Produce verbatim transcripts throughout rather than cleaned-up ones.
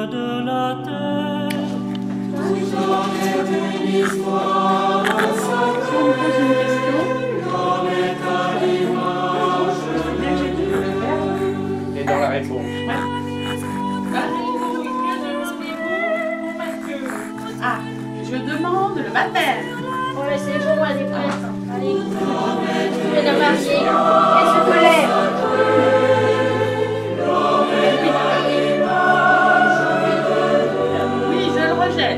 de la terre. Tout en est une histoire sacrée. Si on me pose une question, L'homme est à l'image dès que j'ai tout fait faire, Et dans la réponse. ah, je demande le baptême. Ouais, c'est bon, elle est prête. Allez, je vais la marier. Elle se colère. Oui, je le rejette.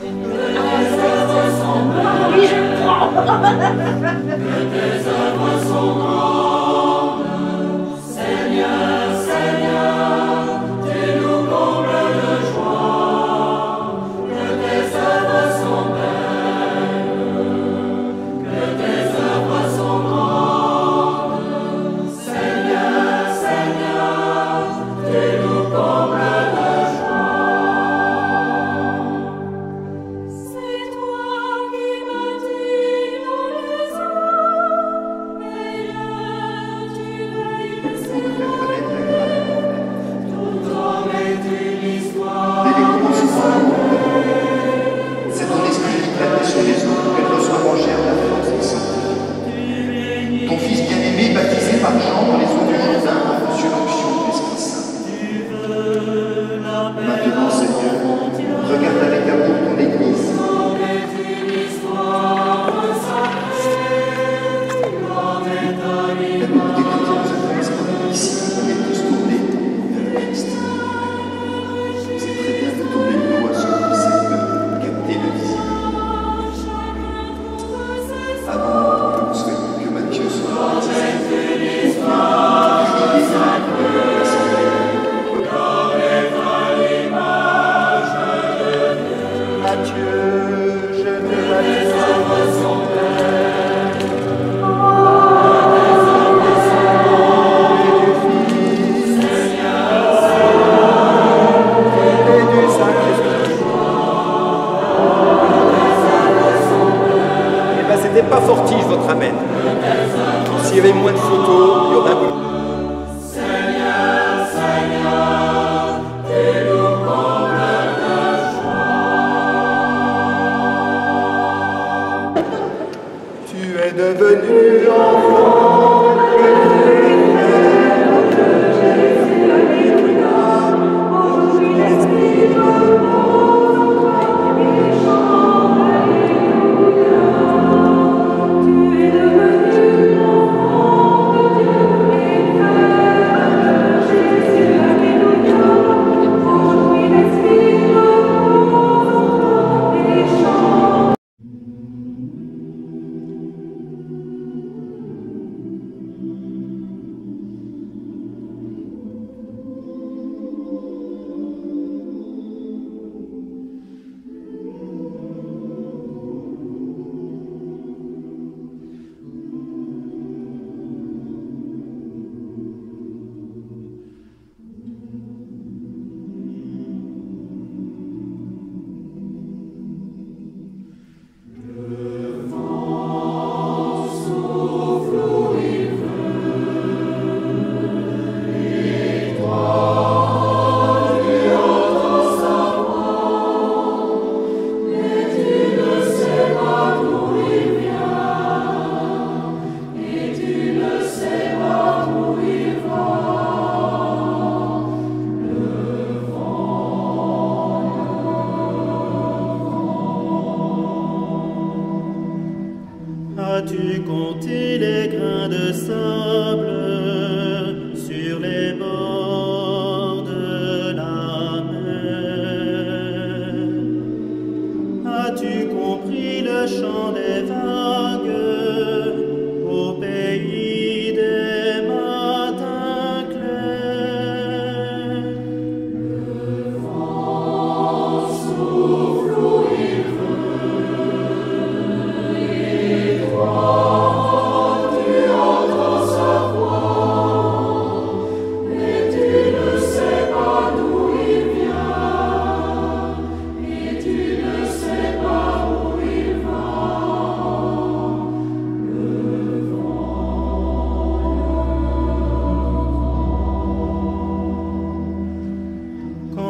Oui, je le prends. tes œuvres sont grandes. Seigneur, Seigneur, tu nous combles de joie. Que tes œuvres sont belles, que tes œuvres sont grandes.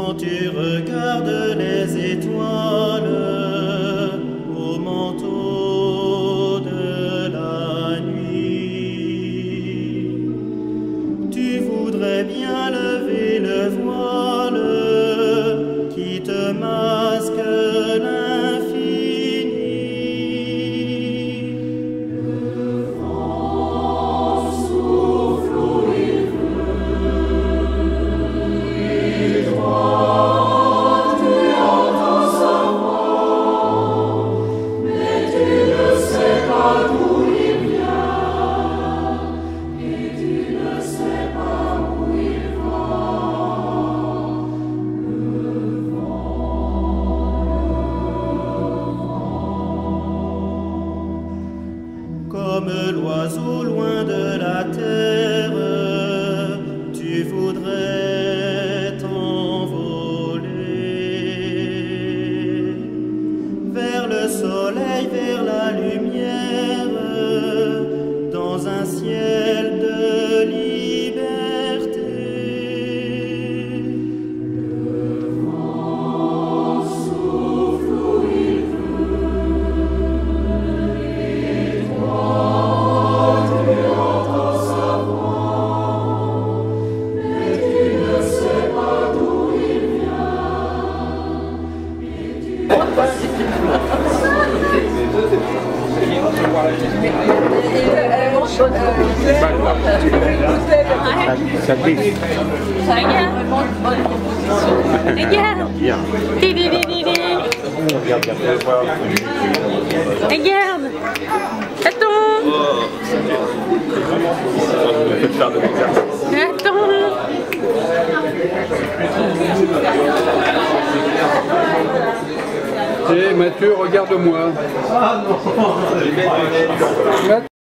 quand tu regardes les étoiles au manteau de la nuit, tu voudrais bien lever le voile qui te masque l'infini. Le vent souffle où il veut, et toi tu entends sa voix, mais tu ne sais pas d'où il vient, et tu ne sais pas où il va. Comme l'oiseau loin de la terre, tu voudrais t'envoler vers le soleil, vers la lumière, dans un ciel de liberté. Le vent souffle où il veut, et toi tu entends sa voix, mais tu ne sais pas d'où il vient, et tu ne Ça pique. Regarde. Regarde. Bien. Di, di, di, di, di. Regarde, regarde. Regarde. Attends. Faites faire de l'exercice. Attends. Et Mathieu, regarde-moi. Ah non.